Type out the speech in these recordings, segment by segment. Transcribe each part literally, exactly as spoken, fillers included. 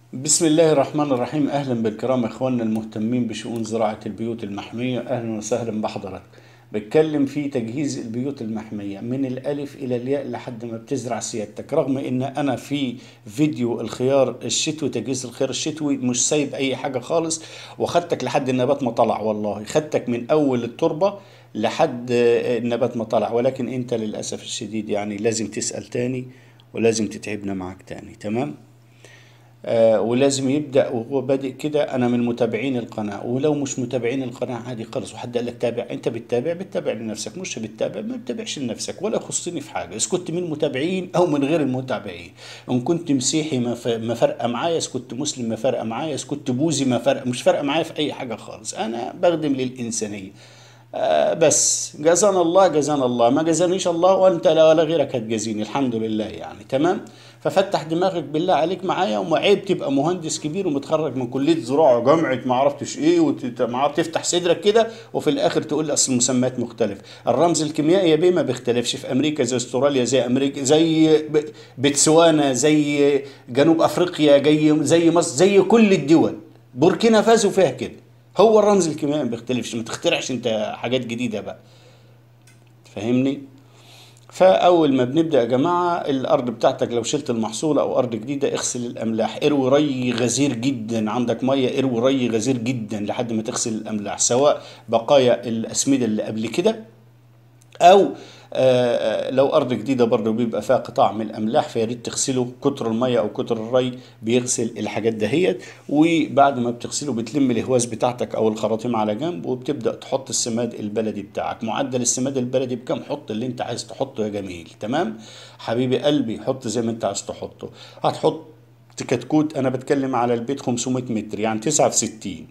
بسم الله الرحمن الرحيم. أهلا بالكرام إخواننا المهتمين بشؤون زراعة البيوت المحمية، أهلا وسهلا بحضرتك. بتكلم في تجهيز البيوت المحمية من الألف إلى الياء لحد ما بتزرع سيادتك، رغم إن أنا في فيديو الخيار الشتوي، تجهيز الخيار الشتوي، مش سايب أي حاجة خالص، وخدتك لحد النبات ما طلع. والله خدتك من أول التربة لحد النبات ما طلع، ولكن أنت للأسف الشديد يعني لازم تسأل تاني ولازم تتعبنا معك تاني. تمام؟ آه ولازم يبدأ وهو بادئ كده. أنا من متابعين القناة، ولو مش متابعين القناة عادي خالص، وحد قال لك تابع، أنت بتتابع بتتابع لنفسك، مش بتتابع ما بتتابعش لنفسك، ولا يخصني في حاجة. إذا كنت من المتابعين أو من غير المتابعين، إن كنت مسيحي ما ف- ما فارقة معايا، إذا كنت مسلم ما فارقة معايا، إذا كنت بوذي ما فارقة، مش فارقة معايا في أي حاجة خالص. أنا بخدم للإنسانية. آه بس جزانا الله، جزانا الله، ما جزانيش الله وانت لا ولا غيرك هتجازيني، الحمد لله يعني. تمام. ففتح دماغك بالله عليك معايا، وما عيب تبقى مهندس كبير ومتخرج من كلية زراعة جامعة ما عرفتش ايه، وتفتح صدرك كده وفي الاخر تقول لي اصل المسميات مختلف. الرمز الكيميائي يا بيه ما بيختلفش في امريكا زي استراليا، زي امريكا، زي ب- بتسوانا، زي جنوب افريقيا، زي زي مصر، زي كل الدول. بوركينا فاسو فيها كده. هو الرمز الكيميائي ما بيختلفش، ما تخترعش انت حاجات جديده بقى. فاهمني؟ فاول ما بنبدا يا جماعه، الارض بتاعتك لو شلت المحصول او ارض جديده، اغسل الاملاح، اروي ري غزير جدا، عندك ميه اروي ري غزير جدا لحد ما تغسل الاملاح، سواء بقايا الاسمده اللي قبل كده، او آه، لو ارض جديده برضه بيبقى فيها قطاع من الاملاح، فيا ريت تغسله. كتر الميه او كتر الري بيغسل الحاجات دهيت. وبعد ما بتغسله بتلم الهواز بتاعتك او الخراطيم على جنب، وبتبدا تحط السماد البلدي بتاعك. معدل السماد البلدي بكام؟ حط اللي انت عايز تحطه يا جميل. تمام حبيبي قلبي، حط زي ما انت عايز تحطه. هتحط كتكوت، انا بتكلم على البيت خمسمائة متر يعني تسعة في ستين.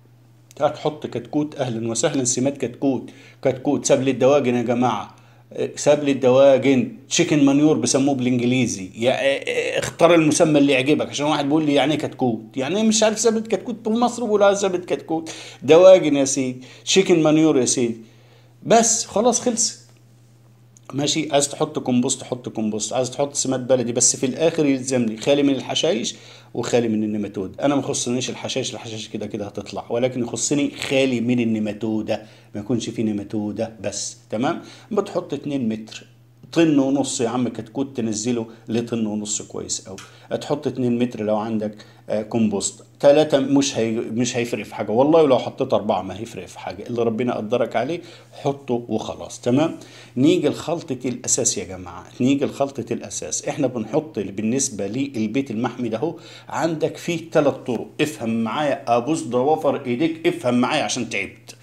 هتحط كتكوت، اهلا وسهلا، سمات كتكوت. كتكوت سبل الدواجن يا جماعه. سبل الدواجن، تشيكن مانيور بيسموه بالانجليزي. يا اختار المسمى اللي يعجبك، عشان واحد بيقول لي يعني ايه كتكوت، يعني إيه مش عارف سبل كتكوت، في مصر بيقولوا على سبل كتكوت. دواجن يا سيدي، تشيكن مانيور يا سيدي، بس خلاص خلص. ماشي. عايز تحط كومبوست حط كومبوست، عايز تحط سماد بلدي، بس في الاخر يلزمني خالي من الحشائش وخالي من النماتود. انا ما يخصنيش الحشائش، الحشائش كده كده هتطلع، ولكن يخصني خالي من النماتوده، ما يكونش فيه نماتوده بس. تمام. بتحط اتنين متر، طن ونص يا عم كتكوت، تنزله لطن ونص كويس قوي. هتحط اتنين متر لو عندك آه كومبوست. تلاتة مش هي مش هيفرق في حاجه والله، ولو حطيت اربعه ما هيفرق في حاجه، اللي ربنا قدرك عليه حطه وخلاص. تمام. نيجي لخلطة الأساس يا جماعة، نيجي لخلطة الأساس. إحنا بنحط بالنسبة للبيت المحمي ده هو، عندك فيه ثلاث طرق. افهم معايا، أبوس ضوافر إيديك افهم معايا عشان تعبت.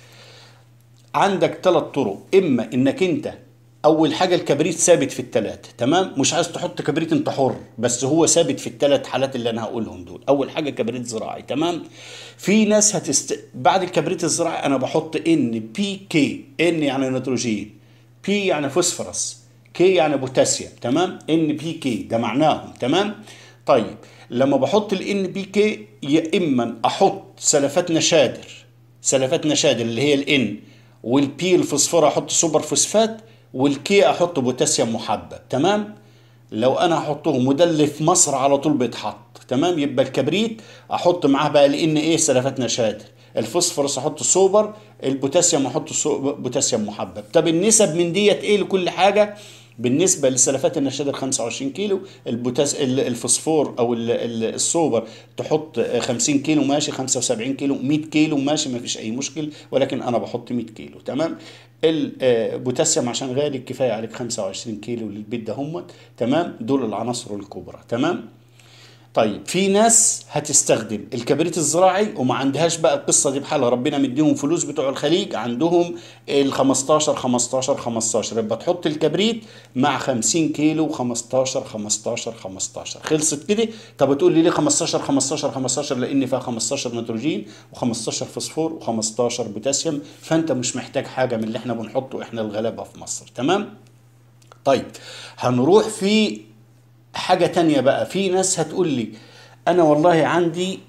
عندك ثلاث طرق. إما إنك أنت أول حاجة الكبريت ثابت في الثلاث، تمام، مش عايز تحط كبريت أنت حر، بس هو ثابت في الثلاث حالات اللي أنا هقولهم دول. أول حاجة كبريت زراعي، تمام. في ناس هتست بعد الكبريت الزراعي أنا بحط إن بي كي. إن يعني نيتروجين، بي يعني فوسفورس، كي يعني بوتاسيوم. تمام. ان بي كي ده معناهم. تمام. طيب لما بحط الان بي كي، يا اما احط سلفات نشادر، سلفات نشادر اللي هي الان، والبي الفوسفور احط سوبر فوسفات، والكي احط بوتاسيوم محبب. تمام. لو انا احطهم وده اللي في مصر على طول بيتحط. تمام. يبقى الكبريت احط معاه بقى لان ايه سلفات نشادر، الفوسفورس احط سوبر، البوتاسيوم احط سو- بوتاسيوم محبب. طب النسب من ديت ايه لكل حاجه؟ بالنسبه للسلفات النشادر خمسة وعشرين كيلو، البوتاس ال- الفوسفور او ال- ال- السوبر تحط خمسين كيلو ماشي، خمسة وسبعين كيلو، مية كيلو ماشي، ما فيش اي مشكل، ولكن انا بحط مية كيلو. تمام. البوتاسيوم عشان غالي كفايه عليك خمسة وعشرين كيلو للبيت ده هم. تمام. دول العناصر الكبرى. تمام. طيب في ناس هتستخدم الكبريت الزراعي وما عندهاش بقى القصه دي بحالها، ربنا مديهم فلوس بتوع الخليج، عندهم ال خمستاشر خمستاشر خمستاشر، يبقى تحط الكبريت مع خمسين كيلو خمستاشر خمستاشر خمستاشر، خلصت كده. طب تقول لي ليه خمستاشر خمستاشر خمستاشر؟ لان فيها خمستاشر نيتروجين و15 فوسفور و15 بوتاسيوم، فانت مش محتاج حاجه من اللي احنا بنحطه احنا الغلابه في مصر. تمام. طيب هنروح في حاجة تانية بقى. في ناس هتقول لي انا والله عندي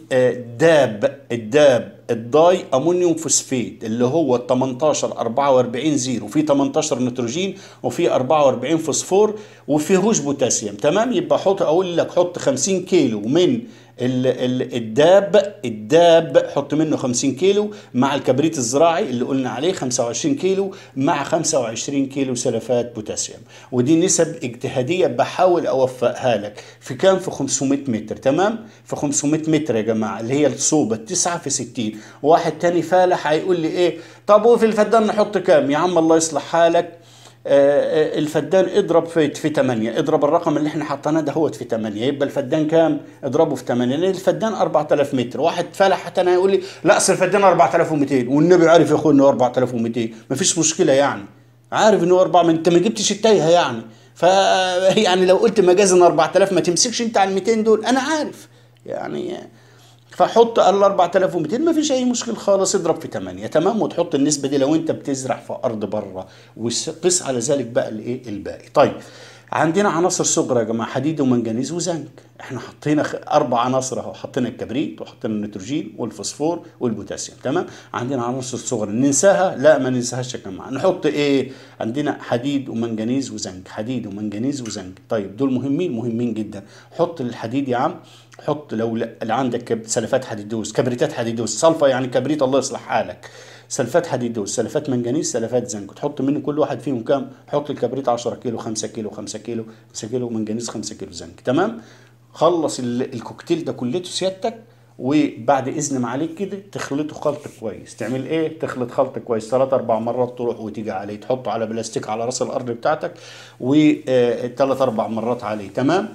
الداب الداب الداي امونيوم فوسفيت اللي هو تمنتاشر اربعة واربعين زيرو، في تمنتاشر نيتروجين وفي اربعة واربعين فوسفور وفيهوش بوتاسيوم. تمام. يبقى حط، اقول لك حط خمسين كيلو من ال- ال- الداب الداب حط منه خمسين كيلو مع الكبريت الزراعي اللي قلنا عليه خمسة وعشرين كيلو مع خمسة وعشرين كيلو سلفات بوتاسيوم. ودي نسب اجتهاديه بحاول اوفقها لك في كام، في خمسمائة متر. تمام، في خمسمائة متر يا جماعه، اللي هي الصوبه التسعه في ستين. واحد تاني فالح هيقول لي ايه، طب وفي الفدان نحط كام؟ يا عم الله يصلح حالك، آه، الفدان اضرب في في ثمانية، اضرب الرقم اللي احنا حطيناه ده هو في ثمانية، يبقى الفدان كام؟ اضربه في ثمانية، لان الفدان أربعة آلاف متر. واحد فلح حتى انا يقول لي لا اصل الفدان أربعة آلاف ومئتين، والنبي عارف يا اخويا انه أربعة آلاف ومئتين، مفيش مشكله يعني، عارف انه أربعة، من انت ما جبتش التايهه يعني. ف يعني لو قلت مجازا أربعة آلاف ما تمسكش انت على ال مئتين دول، انا عارف يعني. فحط ال أربعة آلاف ومئتين ما فيش اي مشكله خالص، اضرب في ثمانية. تمام، وتحط النسبه دي لو انت بتزرع في ارض بره، وقس على ذلك بقى الايه الباقي. طيب، عندنا عناصر صغرى يا جماعه، حديد ومنجنيز وزنك. احنا حطينا خ- اربع عناصر اهو، حطينا الكبريت وحطينا النيتروجين والفوسفور والبوتاسيوم. تمام، عندنا عناصر صغرى ننساها؟ لا ما ننساهاش يا جماعه. نحط ايه؟ عندنا حديد ومنجنيز وزنك، حديد ومنجنيز وزنك. طيب دول مهمين مهمين جدا. حط الحديد يا عم، حط لو لا- اللي عندك كب- سلفات حديدوس، كبريتات حديدوس، صلفه يعني كبريت الله يصلح حالك، سلفات حديدوس، سلفات منجنيز، سلفات زنك. تحط من كل واحد فيهم كام؟ حط الكبريت عشرة كيلو، خمسة كيلو، خمسة كيلو، خمسة كيلو منجنيز، خمسة كيلو زنك. تمام، خلص ال- الكوكتيل ده كلته سيادتك. وبعد اذن ما عليك كده تخلطه خلط كويس. تعمل ايه؟ تخلط خلط كويس ثلاث اربع مرات، تروح وتيجي عليه، تحطه على بلاستيك على راس الارض بتاعتك، وثلاث اربع مرات عليه. تمام،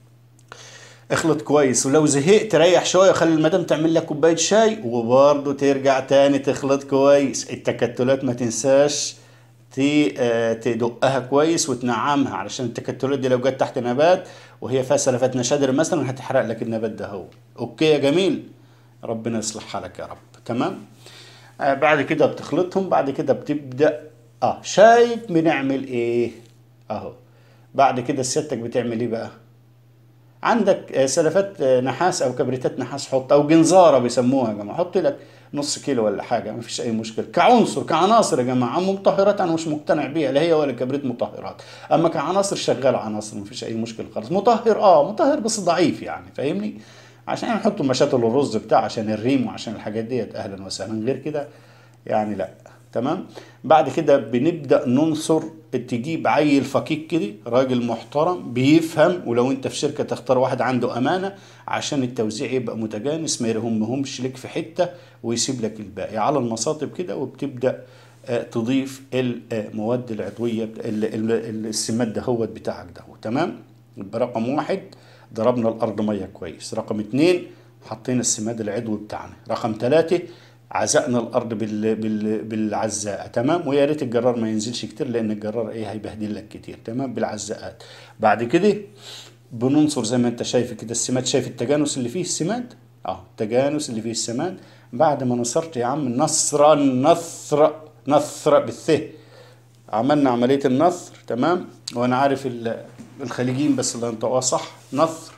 اخلط كويس. ولو زهقت ريح شويه، خلي المدام تعمل لك كوبايه شاي، وبرضه ترجع تاني تخلط كويس. التكتلات ما تنساش تي- آه، تدقها كويس وتنعمها، علشان التكتلات دي لو جت تحت نبات وهي فيها سلفات نشادر مثلا هتحرق لك النبات ده. هو اوكي يا جميل، ربنا يصلح حالك يا رب. تمام، آه بعد كده بتخلطهم، بعد كده بتبدأ. اه شايف بنعمل ايه؟ اهو بعد كده سيادتك بتعمل ايه بقى؟ عندك آه، سلفات آه، نحاس او كبريتات نحاس، حط، او جنزاره بيسموها يا جماعه، حط لك نص كيلو ولا حاجه، ما فيش اي مشكله. كعنصر كعناصر يا جماعه، اما مطهرات انا مش مقتنع بيها، لا هي ولا كبريت مطهرات. اما كعناصر شغال عناصر، ما فيش اي مشكله خالص. مطهر اه مطهر بس ضعيف يعني، فاهمني؟ عشان نحطوا مشاتل الرز بتاع، عشان الريم وعشان الحاجات ديت، اهلا وسهلا. غير كده يعني لا. تمام، بعد كده بنبدأ ننصر. تجيب عيل فقيق كده، راجل محترم بيفهم، ولو انت في شركة تختار واحد عنده امانة، عشان التوزيع يبقى متجانس، ما يرهمهمش لك في حتة ويسيب لك الباقي على المصاطب كده. وبتبدأ آه، تضيف المواد العضوية، ال- ال- ال- السماد دهوت بتاعك ده. تمام، يبقى رقم واحد ضربنا الارض ميه كويس. رقم اتنين حطينا السماد العضوي بتاعنا. رقم ثلاثة عزقنا الارض بال... بال... بالعزاءه. تمام، ويا ريت الجرار ما ينزلش كتير، لان الجرار ايه هيبهدل لك كتير. تمام، بالعزاءات. بعد كده بننصر زي ما انت شايف كده السماد، شايف التجانس اللي فيه السماد؟ اه التجانس اللي فيه السماد. بعد ما نصرت يا عم نصرا، نثر نثر بالث، عملنا عمليه النثر. تمام، وانا عارف ال- الخليجيين بس اللي انطقوها صح، نثر.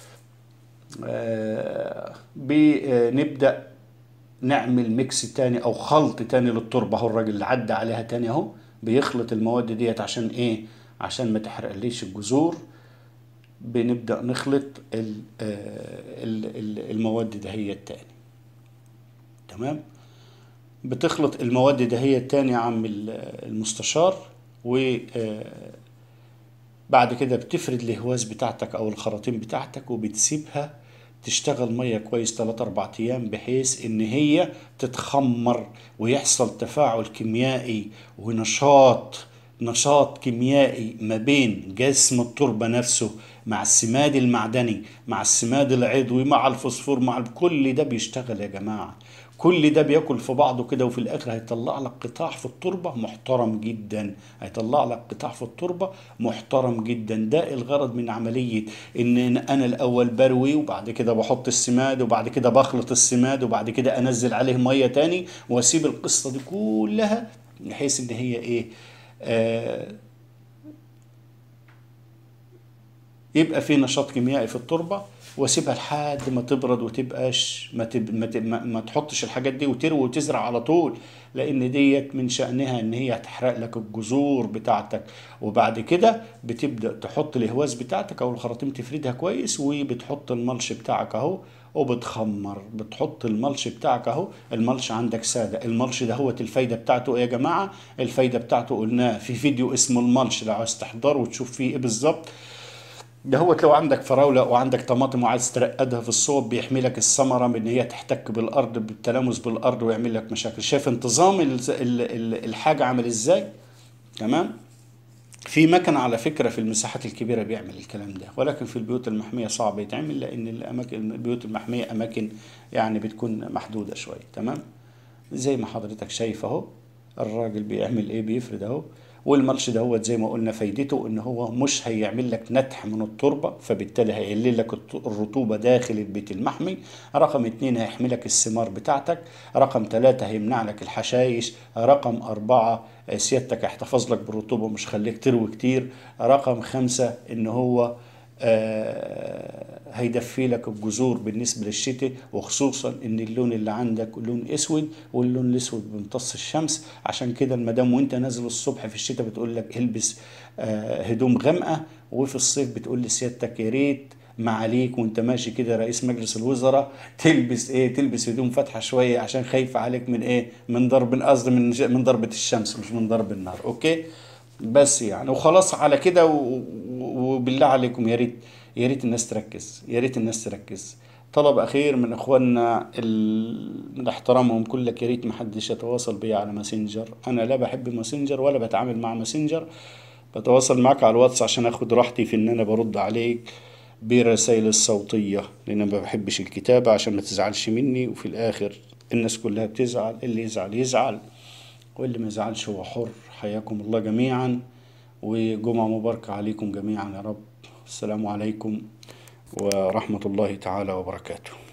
آه بنبدا نعمل ميكس تاني او خلط تاني للتربه. اهو الراجل اللي عدى عليها تاني اهو بيخلط المواد ديت، عشان ايه؟ عشان ما تحرقليش الجذور. بنبدأ نخلط ال- آه، ال- ال- المواد دهيت تاني. تمام، بتخلط المواد دهيت تاني يا عم ال- المستشار. وبعد كده بتفرد الهواز بتاعتك او الخراطيم بتاعتك، وبتسيبها تشتغل ميه كويس ثلاثة أربعة ايام، بحيث ان هي تتخمر ويحصل تفاعل كيميائي ونشاط، نشاط كيميائي ما بين جسم التربة نفسه مع السماد المعدني مع السماد العضوي مع الفوسفور مع كل ده بيشتغل يا جماعة. كل ده بياكل في بعضه كده، وفي الاخر هيطلع لك قطاع في التربة محترم جدا. هيطلع لك قطاع في التربة محترم جدا. ده الغرض من عملية ان انا الاول بروي، وبعد كده بحط السماد، وبعد كده بخلط السماد، وبعد كده انزل عليه مية تاني، واسيب القصة دي كلها بحيث ان هي ايه، آه يبقى في نشاط كيميائي في التربة. واسيبها لحد ما تبرد وتبقاش ما, تب... ما, تب... ما... ما تحطش الحاجات دي وتروي وتزرع على طول، لان ديت من شأنها ان هي هتحرق لك الجذور بتاعتك. وبعد كده بتبدأ تحط الهواز بتاعتك او الخراطيم تفردها كويس، وبتحط الملش بتاعك اهو وبتخمر. بتحط الملش بتاعك اهو، الملش عندك سادة. الملش ده هو الفايدة بتاعته ايه يا جماعة؟ الفايدة بتاعته قلناه في فيديو اسمه الملش، لو عايز تحضره وتشوف فيه ايه بالظبط. ده هو لو عندك فراولة وعندك طماطم وعايز ترقدها في الصوب، بيحمي لك الثمرة من ان هي تحتك بالارض بالتلامس بالارض ويعمل لك مشاكل. شايف انتظام ال- ال- ال- الحاجة عامل ازاي؟ تمام. في مكن على فكرة في المساحات الكبيرة بيعمل الكلام ده، ولكن في البيوت المحمية صعب يتعمل، لأن الأماكن البيوت المحمية أماكن يعني بتكون محدودة شوية. تمام. زي ما حضرتك شايف اهو، الراجل بيعمل ايه؟ بيفرد اهو. والملش ده هو زي ما قلنا فايدته ان هو مش هيعمل لك نتح من التربة، فبالتالي هيقلل لك الت- الرطوبة داخل البيت المحمي. رقم اتنين هيحمي لك الثمار بتاعتك. رقم تلاتة هيمنع لك الحشائش. رقم اربعة آه، سيادتك هيحتفظ لك بالرطوبة مش خليك تروي كتير. رقم خمسة ان هو آه، هيدفي لك الجذور بالنسبة للشتاء، وخصوصا ان اللون اللي عندك لون اسود، واللون الاسود بيمتص الشمس. عشان كده المدام وانت نازل الصبح في الشتاء بتقول لك البس آه، هدوم غامقة، وفي الصيف بتقول لسيادتك يا ريت ما عليك وانت ماشي كده رئيس مجلس الوزراء تلبس ايه؟ تلبس هدوم فاتحة شوية، عشان خايفة عليك من ايه؟ من ضرب، قصدي من من ضربة الشمس مش من ضرب النار. اوكي. بس يعني وخلاص على كده و- و- وبالله عليكم يا ريت، يا ريت الناس تركز، يا ريت الناس تركز. طلب اخير من اخواننا ال- نحترمهم كلك، يا ريت محدش يتواصل بيا على ماسنجر. انا لا بحب ماسنجر ولا بتعامل مع ماسنجر. بتواصل معك على الواتس عشان اخد راحتي في ان انا برد عليك برسائل الصوتية، لان ما بحبش الكتابة عشان ما تزعلش مني. وفي الاخر الناس كلها بتزعل، اللي يزعل يزعل واللي ما يزعلش هو حر. حياكم الله جميعا، وجمعة مباركة عليكم جميعا يا رب. السلام عليكم ورحمة الله تعالى وبركاته.